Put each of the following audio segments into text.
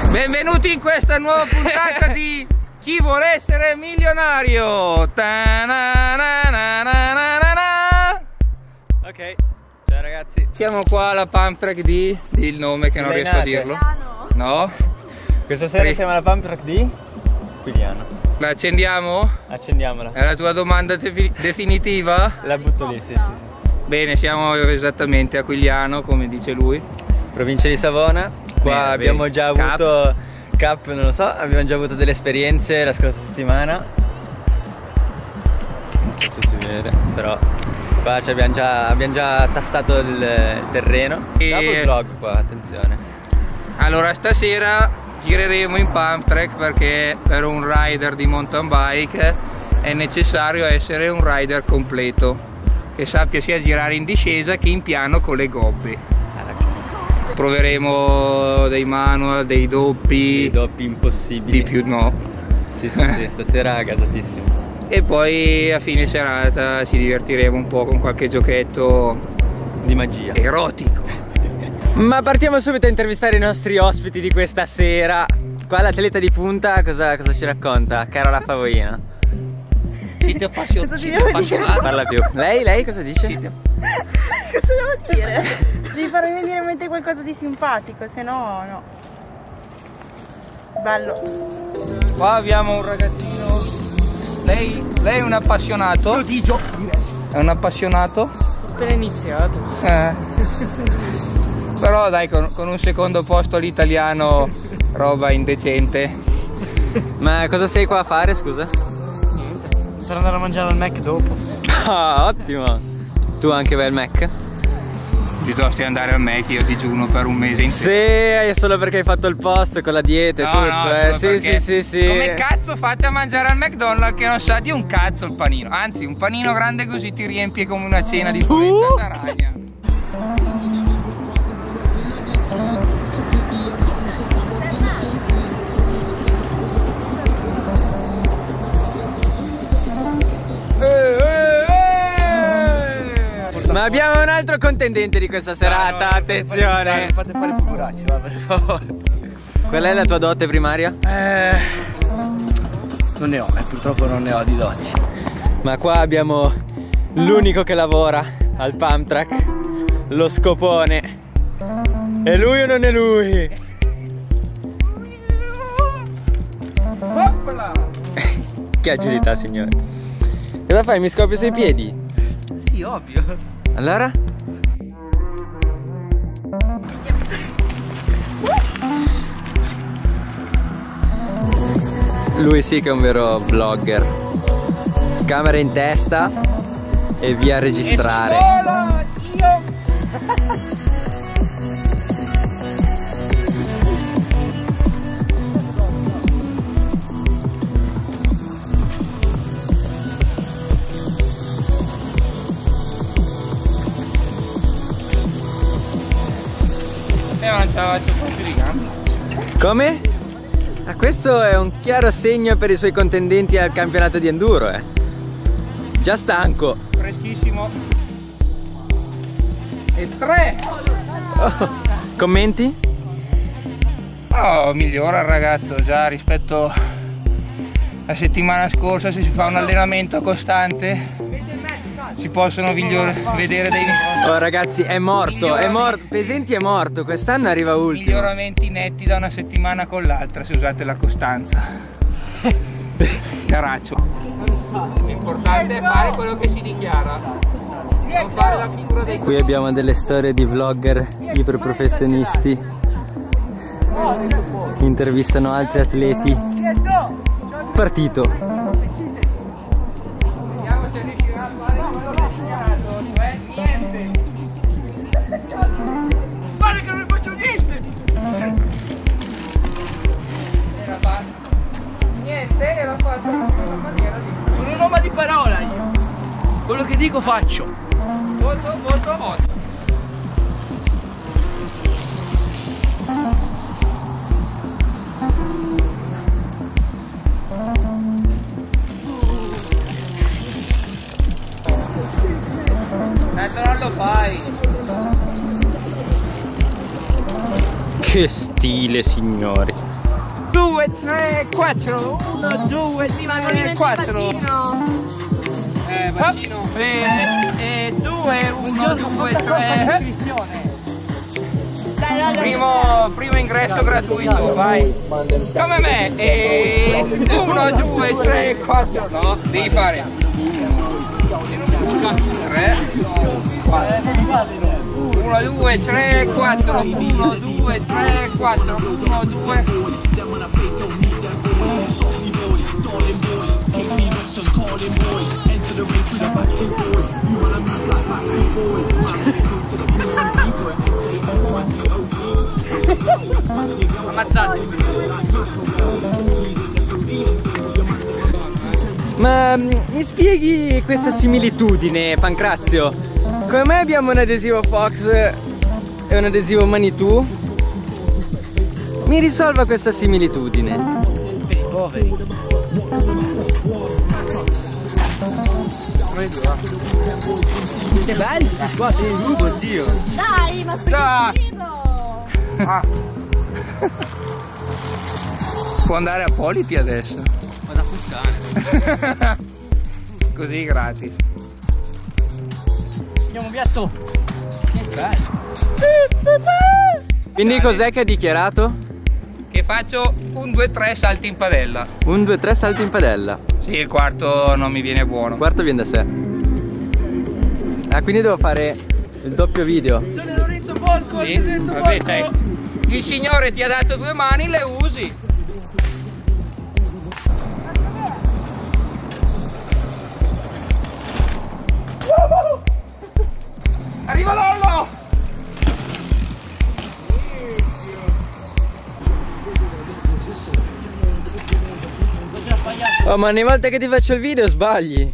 Benvenuti in questa nuova puntata di Chi vuole essere milionario. Ok, ciao ragazzi. Siamo qua alla Pump Track di il nome che non riesco a dirlo. No? Questa sera siamo alla Pump Track di Quigliano. La accendiamo? Accendiamola. È la tua domanda definitiva? La butto lì, sì. Bene, siamo esattamente a Quigliano, come dice lui. Provincia di Savona. Qua abbiamo già avuto Cap, non lo so, abbiamo già avuto delle esperienze la scorsa settimana. Non so se si vede, però qua abbiamo già tastato il terreno. Double vlog qua, attenzione. Allora stasera gireremo in Pump Track perché per un rider di mountain bike è necessario essere un rider completo, che sappia sia girare in discesa che in piano con le gobbe. Proveremo dei manual, dei doppi. Dei doppi impossibili. Di più no. Sì, stasera gasatissimo. E poi a fine serata ci divertiremo un po' con qualche giochetto di magia erotico. Ma partiamo subito a intervistare i nostri ospiti di questa sera. Qua l'atleta di punta cosa ci racconta? Carola Favoina. Siete appassionati? Parla più. Lei cosa dice? Cosa devo dire? Devi farmi venire in mente qualcosa di simpatico, se no no. Bello. Qua abbiamo un ragazzino. Lei è un appassionato? Prodigio. È un appassionato? Appena iniziato. Però dai, con un secondo posto all'italiano, roba indecente. Ma cosa sei qua a fare, scusa? Per andare a mangiare al Mac dopo. Ah, ottimo. Tu anche vai al Mac? Piuttosto di andare al Mac io digiuno per un mese intero. Sì, è solo perché hai fatto il post con la dieta e tutto. No, sì. Come cazzo fate a mangiare al McDonald's che non sa di un cazzo il panino? Anzi, un panino grande così ti riempie come una cena di polenta d'aragna. Ma abbiamo un altro contendente di questa serata, no, attenzione. Fate fare figuracci, va, per favore. Qual è la tua dote primaria? Non ne ho, purtroppo non ne ho di doti. Ma qua abbiamo l'unico che lavora al Pump Track, lo scopone. È lui o non è lui? Hoppla! Che agilità, signore. Cosa fai? Mi scoppio sui piedi? Sì, ovvio. Allora? Lui sì che è un vero vlogger. Camera in testa e via a registrare. Non ce la faccio proprio di gambe. Come? Ah, questo è un chiaro segno per i suoi contendenti al campionato di enduro, Già stanco. Freschissimo. E 3. Oh. Commenti? Oh, migliora il ragazzo già rispetto alla settimana scorsa. Se si fa un allenamento costante si possono vedere dei ragazzi, è morto. Pesenti è morto, quest'anno arriva ultimo. Miglioramenti netti da una settimana con l'altra se usate la costanza. Caraccio. L'importante è fare quello che si dichiara, non fare la figura dei... Qui abbiamo delle storie di vlogger iperprofessionisti. Intervistano altri atleti. Partito. Guarda che non faccio niente! Niente, era fatto in una maniera di... Sono un uomo di parola io! Quello che dico faccio! Molto. Non lo fai! Che stile, signori! 2, 3, 4. 1, 2, 3, 4. Bacino. 2, 1, 2, 3. Primo ingresso gratuito, vai. Come me. 1, 2, 3, 4. No, devi fare 3, 4. 1, 2, 3, 4. 1, 2, 3, 4. 1, 2. Ammazzato. Ma mi spieghi questa similitudine, Pancrazio? Come mai abbiamo un adesivo Fox e un adesivo Manitou? Mi risolva questa similitudine. Per i poveri. Che belli sti qua, sei nudo, zio. Dai, ma finito! Ah. Può andare a Politi adesso. Vado a puttane. Così gratis. Andiamo Biatto. Che bello. Quindi cos'è che ha dichiarato? Che faccio un 2-3 salti in padella. Un 2-3 salti in padella. Sì, il quarto non mi viene buono. Il quarto viene da sé. Ah, quindi devo fare il doppio video. Sono Lorenzo Polco, sì, vabbè, cioè, il signore ti ha dato 2 mani, le usi. Arriva Lollo! Oh, ma ogni volta che ti faccio il video sbagli.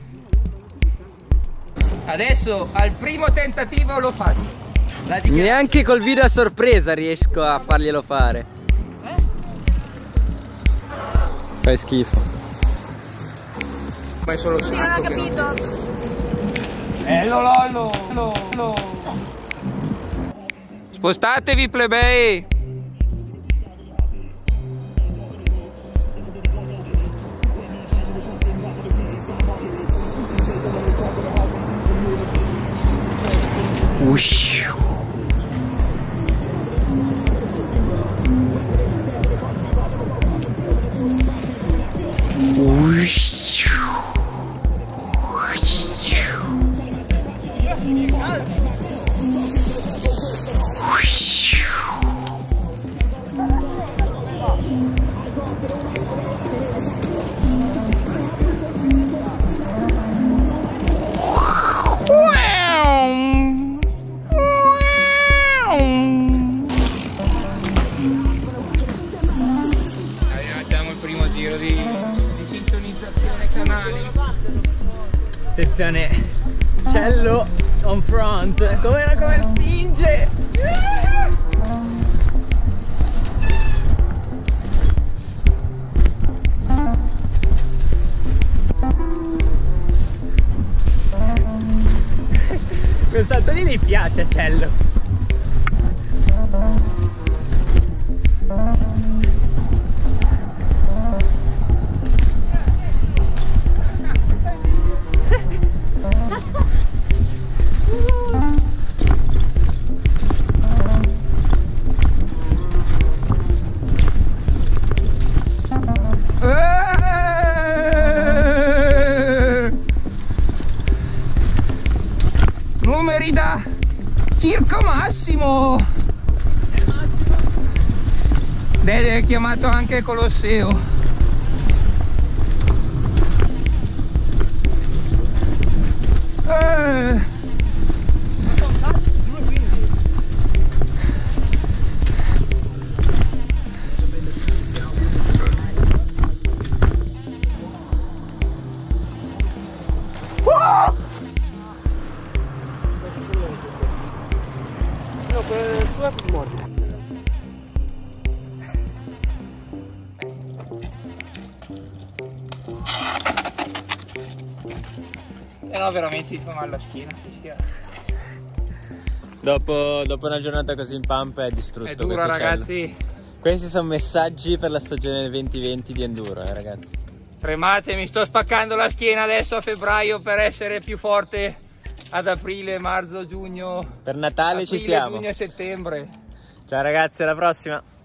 Adesso al primo tentativo lo faccio. Neanche col video a sorpresa riesco a farglielo fare. Fai schifo. Ma è solo Sì, non ho capito. Lollo. Spostatevi plebei. Ush. Facciamo il primo giro di sintonizzazione canali. Attenzione, Cello on front. Come spinge? Quel salto lì mi piace, Cello. Numeri da Circo Massimo. È chiamato anche Colosseo. No, veramente ti fa male la schiena. Dopo una giornata così in pampa è distrutto. È dura, ragazzi. Questi sono messaggi per la stagione 2020 di enduro, ragazzi. Tremate, mi sto spaccando la schiena adesso a febbraio per essere più forte ad aprile, marzo, giugno. Per Natale aprile, ci siamo. Giugno e settembre. Ciao ragazzi, alla prossima.